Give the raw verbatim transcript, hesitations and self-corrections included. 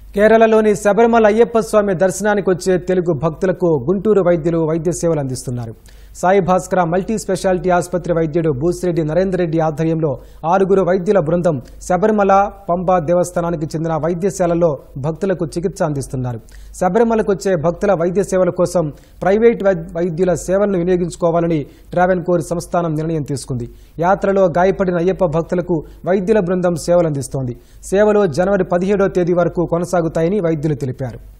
కేరళలోని శబరిమల అయ్యప్ప స్వామి దర్శనానికి వచ్చే తెలుగు భక్తులకు గుంటూరు వైద్యులు వైద్య సేవలు అందిస్తున్నారు. సాయి భాస్కర మల్టీ స్పెషాలిటీ ఆసుపత్రి వైద్యుడు బూసిరెడ్డి నరేందర్ రెడ్డి ఆధ్వర్యంలో ఆరుగురు వైద్యుల బృందం శబరిమల పంబా దేవస్థానానికి చెందిన వైద్యశాలలో భక్తులకు చికిత్స అందిస్తున్నారు. శబరిమలకు వచ్చే భక్తుల వైద్య సేవల కోసం ప్రైవేట్ వైద్యుల సేవలను వినియోగించుకోవాలని ట్రావెన్కోర్ సంస్థానం నిర్ణయం తీసుకుంది. యాత్రలో గాయపడిన అయ్యప్ప భక్తులకు వైద్యుల బృందం సేవలు అందిస్తోంది. సేవలు జనవరి పదిహేడో తేదీ వరకు కొనసాగుతాయని వైద్యులు తెలిపారు.